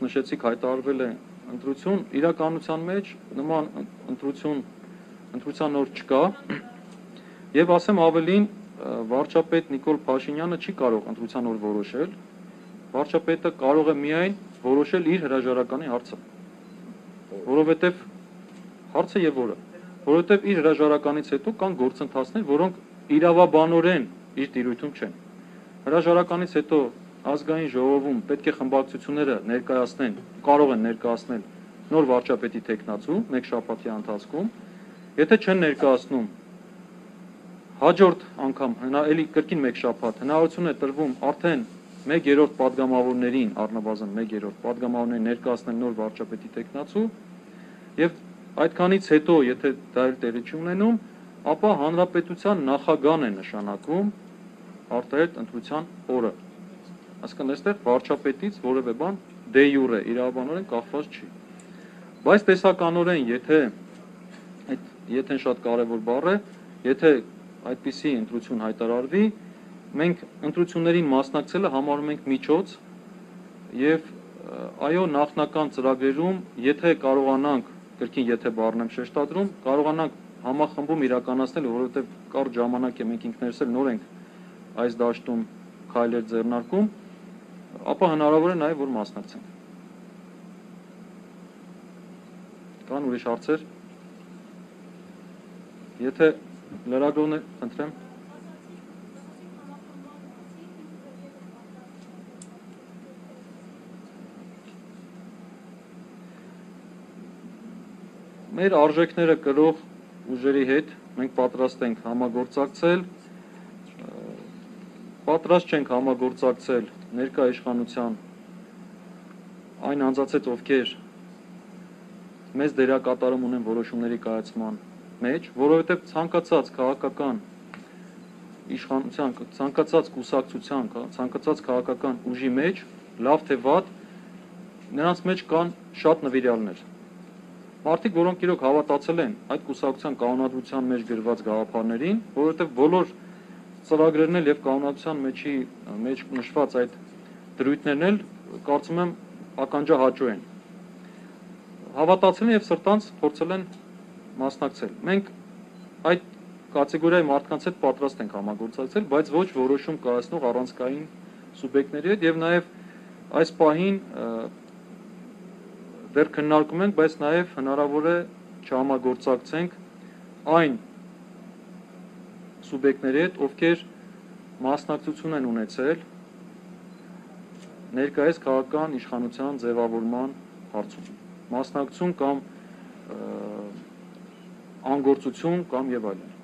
նշեցիք հայտարարվել է ընտրություն, իրականության մեջ նման ընտրության օր չկա, եւ ասեմ ավելին, վարչապետ Նիկոլ Փաշինյանը չի կարող ընտրության օր որոշել, վարչապետը կարող է միայն որոշել իր հրաժարականի հարցը, որովհետեւ հարցը եւ որը, որովհետեւ իր հրաժարականից հետո կան գործընթացներ, որոնք իրավաբանորեն իր տիրույթում չեն։ Հրաժարականից հետո ազգային ժողովում պետք է խմբակցությունները ներկայացնեն, կարող են ներկայացնել նոր վարչապետի թեկնածու մեկ շաբաթի ընթացքում, եթե չեն ներկայացնում հաջորդ անգամ էլի կրկին մեկ շաբաթ հնարավորություն է տրվում արդեն 1/3 պատգամավորներին, առնվազն 1/3 պատգամավորներին ներկայացնել նոր վարչապետի թեկնածու եւ այդքանից հետո եթե դա տեղի չի ունենում, ապա հանրապետության նախագահն է նշանակում արտահերթ ընտրության օրը։ Այսինքն այստեղ վարչապետից որևէ բան դե յուրե իրավաբանորեն կախված չի։ Բայց տեսականորեն, եթե շատ կարևոր բառ է, եթե այդպիսի ընտրություն հայտարարվի, մենք ընտրություններին մասնակցելը համարում ենք միջոց եւ այո նախնական ծրագրերում, եթե կարողանանք, կրկին եթե բառն եմ շեշտադրում, կարողանանք համախմբում իրականացնել, որովհետեւ կարճ ժամանակ է մենք ինքներս էլ նոր ենք այս դաշտում քայլեր ձեռնարկում, ապա հնարավոր է նաեւ որ մասնակցենք։ Կան ուրիշ հարցեր։ Եթե լրագրողներ, խնդրեմ։ Մեր արժեքները կրող ուժերի հետ մենք պատրաստ ենք համագործակցել, պատրաստ չենք համագործակցել ներկա իշխանության այն անձանց, ովքեր մեծ դերակատարում ունեն որոշումների կայացման մեջ, որովհետև ցանկացած քաղաքական իշխանության, ցանկացած կուսակցության, ցանկացած քաղաքական ուժի մեջ, լավ թե վատ, նրանց մեջ կան շատ նվիրյալներ։ Մարդիկ, որոնք իրոք հավատացել են այդ կուսակցության կանոնադրության մեջ գրված գաղափարներին, որովհետև բոլոր ծրագրերն էլ եւ կանոնադրության մեջ նշված այդ դրույթներն էլ կարծում եմ ականջահաճո են։ Հավատացել են եւ սրտանց փորձել են մասնակցել։ Մենք այդ կատեգորիայի մարդկանց հետ պատրաստ ենք համագործակցել, բայց ոչ որոշում կայացնող առանցքային սուբյեկտների հետ եւ նաեւ այս պահին դեռ քննարկում ենք, բայց նաեւ հնարավոր է չհամագործակցենք այն սուբյեկտների հետ, ովքեր մասնակցություն են ունեցել ներկայիս քաղաքական իշխանության ձևավորման հարցում։ Մասնակցություն կամ անգործություն կամ եւ այլն։